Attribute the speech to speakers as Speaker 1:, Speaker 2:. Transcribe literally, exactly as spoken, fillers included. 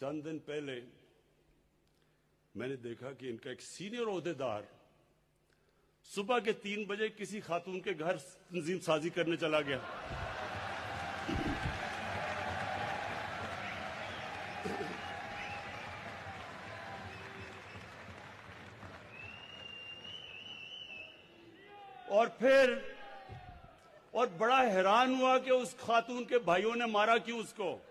Speaker 1: चंद दिन पहले मैंने देखा कि इनका एक सीनियर ओहदेदार सुबह के तीन बजे किसी खातून के घर तंजीम साजी करने चला गया। और फिर और बड़ा हैरान हुआ कि उस खातून के भाइयों ने मारा क्यों उसको।